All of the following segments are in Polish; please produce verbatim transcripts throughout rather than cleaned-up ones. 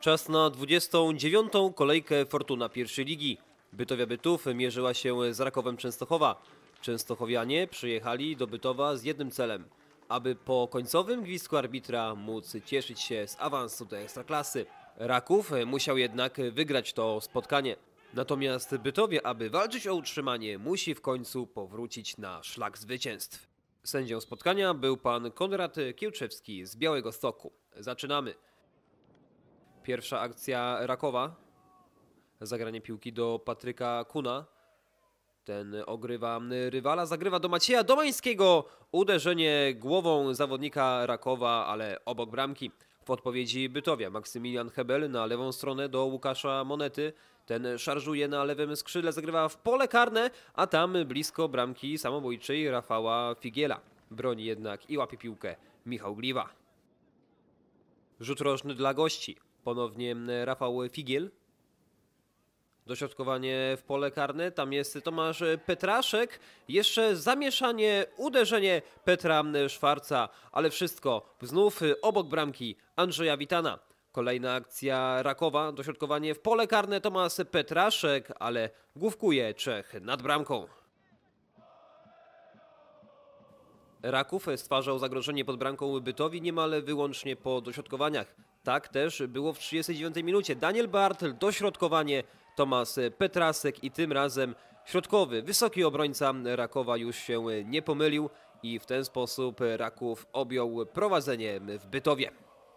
Czas na dwudziestą dziewiątą kolejkę Fortuna pierwszej ligi. Bytowia Bytów mierzyła się z Rakowem Częstochowa. Częstochowianie przyjechali do Bytowa z jednym celem, aby po końcowym gwizdku arbitra móc cieszyć się z awansu do Ekstraklasy. Raków musiał jednak wygrać to spotkanie. Natomiast Bytowie, aby walczyć o utrzymanie, musi w końcu powrócić na szlak zwycięstw. Sędzią spotkania był pan Konrad Kiełczewski z Białegostoku. Zaczynamy. Pierwsza akcja Rakowa. Zagranie piłki do Patryka Kuna. Ten ogrywa rywala, zagrywa do Macieja Domańskiego. Uderzenie głową zawodnika Rakowa, ale obok bramki. W odpowiedzi Bytowia Maksymilian Hebel na lewą stronę do Łukasza Monety. Ten szarżuje na lewym skrzydle, zagrywa w pole karne, a tam blisko bramki samobójczej Rafała Figiela. Broni jednak i łapie piłkę Michał Gliwa. Rzut rożny dla gości. Ponownie Rafał Figiel. Dośrodkowanie w pole karne. Tam jest Tomasz Petraszek. Jeszcze zamieszanie, uderzenie Petra Szwarca. Ale wszystko znów obok bramki Andrzeja Witana. Kolejna akcja Rakowa. Dośrodkowanie w pole karne. Tomasz Petraszek, ale główkuje Czech nad bramką. Raków stwarzał zagrożenie pod bramką Bytowi niemal wyłącznie po dośrodkowaniach. Tak też było w trzydziestej dziewiątej minucie. Daniel Bartl, dośrodkowanie, Tomasz Petrasek i tym razem środkowy, wysoki obrońca Rakowa już się nie pomylił i w ten sposób Raków objął prowadzenie w Bytowie.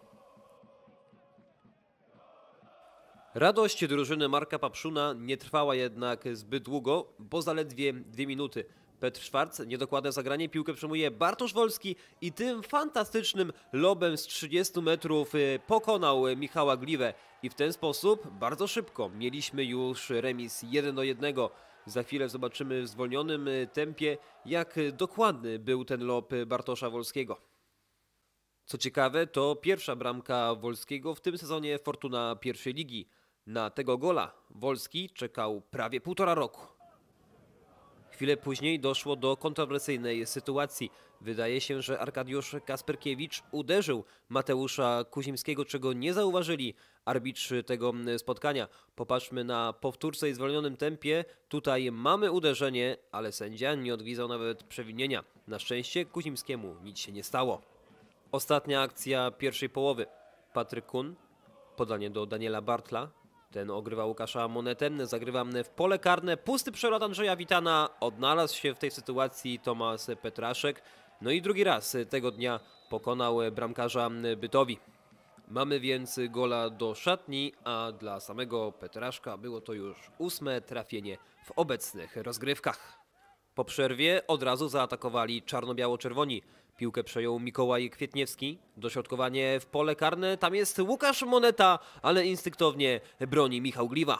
Radość drużyny Marka Papszuna nie trwała jednak zbyt długo, bo zaledwie dwie minuty. Petr Szwarc, niedokładne zagranie, piłkę przejmuje Bartosz Wolski i tym fantastycznym lobem z trzydziestu metrów pokonał Michała Gliwę. I w ten sposób bardzo szybko mieliśmy już remis jeden do jednego. Za chwilę zobaczymy w zwolnionym tempie, jak dokładny był ten lob Bartosza Wolskiego. Co ciekawe, to pierwsza bramka Wolskiego w tym sezonie Fortuna pierwszej ligi. Na tego gola Wolski czekał prawie półtora roku. Chwilę później doszło do kontrowersyjnej sytuacji. Wydaje się, że Arkadiusz Kasperkiewicz uderzył Mateusza Kuzimskiego, czego nie zauważyli arbitrzy tego spotkania. Popatrzmy na powtórce i zwolnionym tempie. Tutaj mamy uderzenie, ale sędzia nie odgwizdał nawet przewinienia. Na szczęście Kuzimskiemu nic się nie stało. Ostatnia akcja pierwszej połowy. Patryk Kun, podanie do Daniela Bartla. Ten ogrywa Łukasza Monetę, zagrywa w pole karne, pusty przelot Andrzeja Witana, odnalazł się w tej sytuacji Tomasz Petraszek. No i drugi raz tego dnia pokonał bramkarza Bytowi. Mamy więc gola do szatni, a dla samego Petraszka było to już ósme trafienie w obecnych rozgrywkach. Po przerwie od razu zaatakowali czarno-biało-czerwoni. Piłkę przejął Mikołaj Kwietniewski. Dośrodkowanie w pole karne. Tam jest Łukasz Moneta, ale instynktownie broni Michał Gliwa.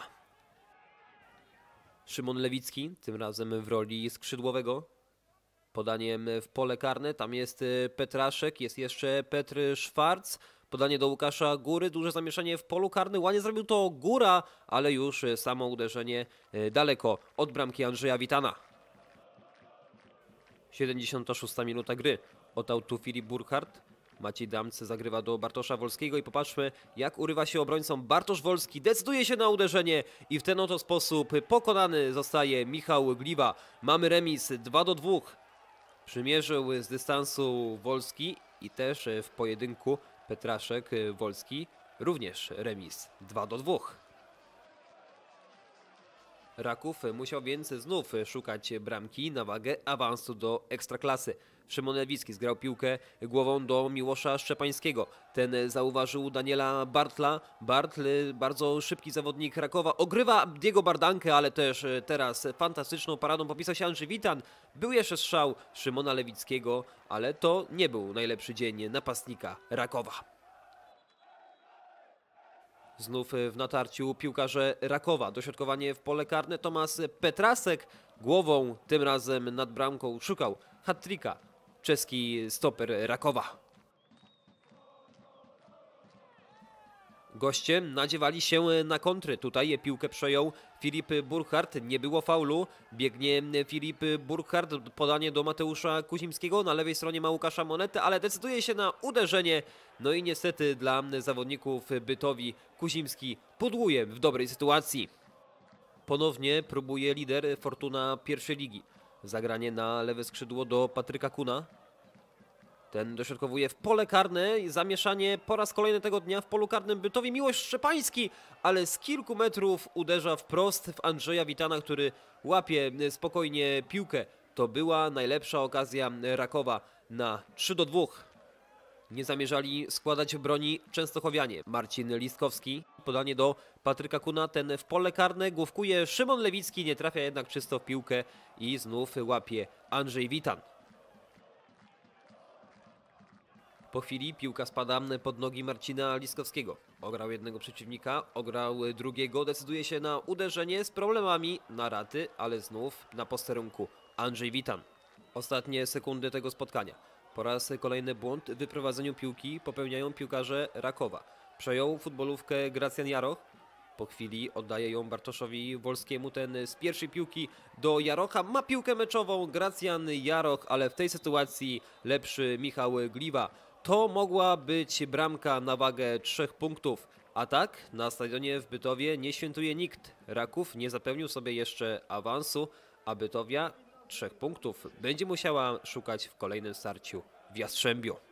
Szymon Lewicki, tym razem w roli skrzydłowego. Podaniem w pole karne. Tam jest Petraszek, jest jeszcze Petr Szwarc. Podanie do Łukasza Góry. Duże zamieszanie w polu karnym. Ładnie zrobił to Góra, ale już samo uderzenie daleko od bramki Andrzeja Witana. siedemdziesiąta szósta minuta gry. Oddał tu Filip Burkhardt. Maciej Damcy zagrywa do Bartosza Wolskiego i popatrzmy, jak urywa się obrońcą Bartosz Wolski. Decyduje się na uderzenie i w ten oto sposób pokonany zostaje Michał Gliwa. Mamy remis dwa do dwóch. Przymierzył z dystansu Wolski i też w pojedynku Petraszek Wolski. Również remis dwa do dwóch. Raków musiał więc znów szukać bramki na wagę awansu do Ekstraklasy. Szymon Lewicki zgrał piłkę głową do Miłosza Szczepańskiego. Ten zauważył Daniela Bartla. Bartl, bardzo szybki zawodnik Rakowa, ogrywa Diego Bardankę, ale też teraz fantastyczną paradą popisał się Andrzej Witan. Był jeszcze strzał Szymona Lewickiego, ale to nie był najlepszy dzień napastnika Rakowa. Znów w natarciu piłkarze Rakowa. Dośrodkowanie w pole karne. Tomasz Petrasek głową, tym razem nad bramką, szukał hat-tricka czeski stoper Rakowa. Goście nadziewali się na kontry. Tutaj piłkę przejął Filip Burkhardt. Nie było faulu. Biegnie Filip Burkhardt. Podanie do Mateusza Kuzimskiego. Na lewej stronie ma Łukasza Monetę, ale decyduje się na uderzenie. No i niestety dla zawodników Bytowi Kuzimski pudłuje w dobrej sytuacji. Ponownie próbuje lider Fortuna pierwszej ligi. Zagranie na lewe skrzydło do Patryka Kuna. Ten dośrodkowuje w pole karne i zamieszanie po raz kolejny tego dnia w polu karnym Bytowi. Miłosz Szczepański, ale z kilku metrów uderza wprost w Andrzeja Witana, który łapie spokojnie piłkę. To była najlepsza okazja Rakowa na trzy do dwóch. Nie zamierzali składać broni częstochowianie. Marcin Listkowski, podanie do Patryka Kuna, ten w pole karne główkuje Szymon Lewicki, nie trafia jednak czysto w piłkę i znów łapie Andrzej Witan. Po chwili piłka spada pod nogi Marcina Listkowskiego. Ograł jednego przeciwnika, ograł drugiego, decyduje się na uderzenie z problemami na raty, ale znów na posterunku Andrzej Witan. Ostatnie sekundy tego spotkania. Po raz kolejny błąd w wyprowadzeniu piłki popełniają piłkarze Rakowa. Przejął futbolówkę Gracjan Jaroch. Po chwili oddaje ją Bartoszowi Wolskiemu. Ten z pierwszej piłki do Jarocha ma piłkę meczową. Gracjan Jaroch, ale w tej sytuacji lepszy Michał Gliwa. To mogła być bramka na wagę trzech punktów. A tak na stadionie w Bytowie nie świętuje nikt. Raków nie zapewnił sobie jeszcze awansu, a Bytowia trzech punktów będzie musiała szukać w kolejnym starciu w Jastrzębiu.